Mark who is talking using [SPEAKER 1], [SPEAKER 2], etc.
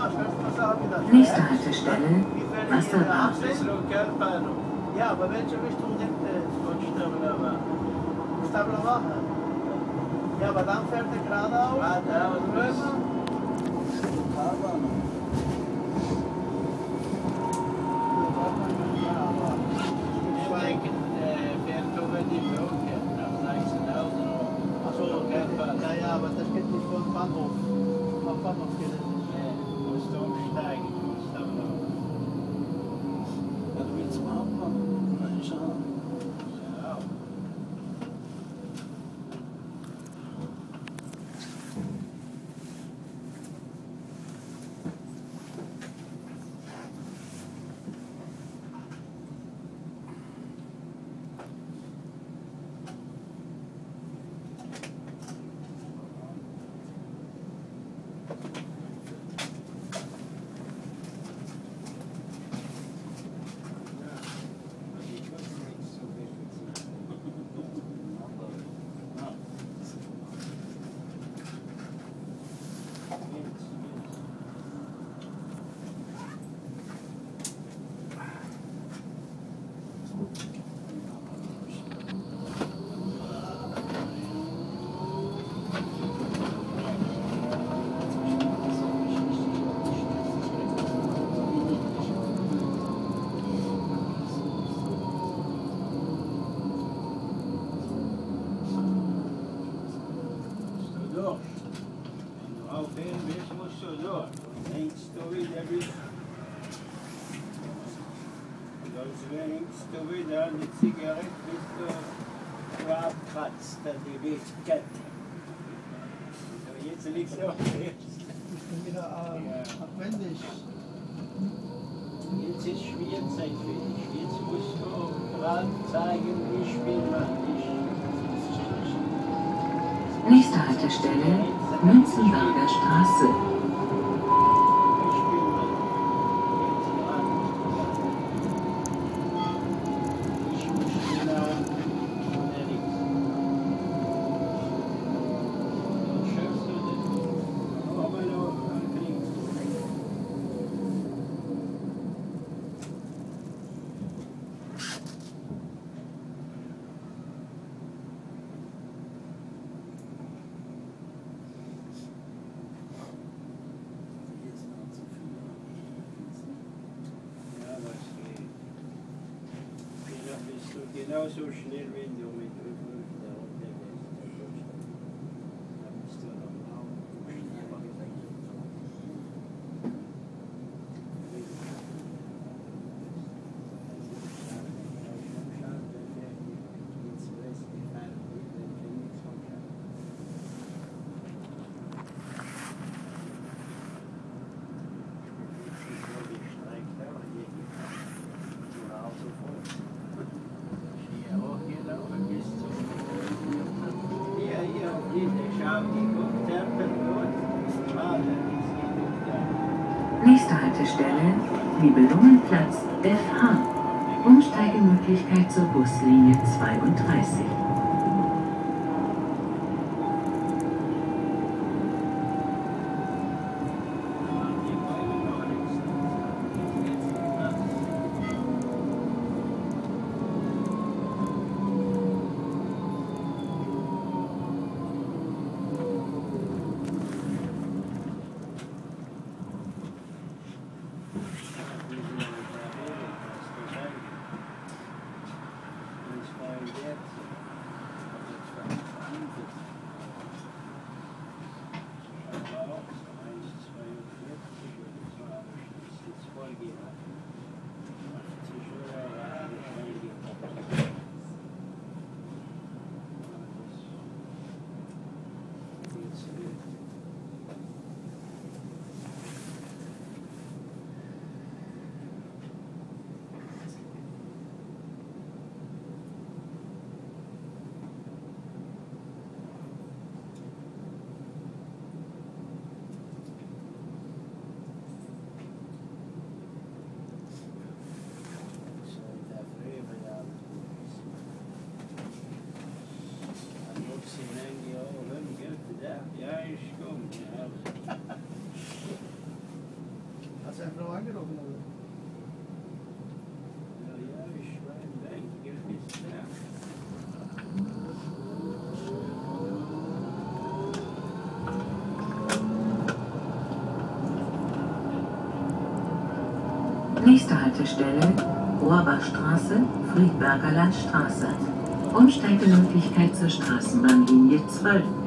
[SPEAKER 1] Nächste Haltestelle, Wasserbaden.
[SPEAKER 2] Ja, aber welche Richtung nimmt der Stadtstelle? Ja, aber dann fährt er geradeaus. Geradeaus. Fährt über die Brücke nach Sachsenhausen. Achso, ja, aber das geht nicht von Bahnhof. Auf Bahnhof geht es nicht. Musst du umsteigen. Ja, du willst mal abmachen. Schau. Längst du wieder eine Zigarette, bis du abkratzt, dass die Weg kennt. Jetzt liegst du auch erst.
[SPEAKER 3] Ich bin wieder abwendig.
[SPEAKER 2] Jetzt ist Spielzeit für dich. Jetzt musst du gerade zeigen, wie spielt man dich.
[SPEAKER 1] Nächste Haltestelle, Münzenberger Straße.
[SPEAKER 2] Genauso schnell, wenn du mit Rückruf da unterwegs bist. Da bist du noch auch
[SPEAKER 1] Nächste Haltestelle, Nibelungenplatz, FH. Umsteigemöglichkeit zur Buslinie 32.
[SPEAKER 3] angelaufen, oder?
[SPEAKER 2] Ja, ich war weg, jetzt ist der.
[SPEAKER 1] Nächste Haltestelle, Rohrbachstraße, Friedberger Landstraße. Umsteigemöglichkeit zur Straßenbahnlinie 12.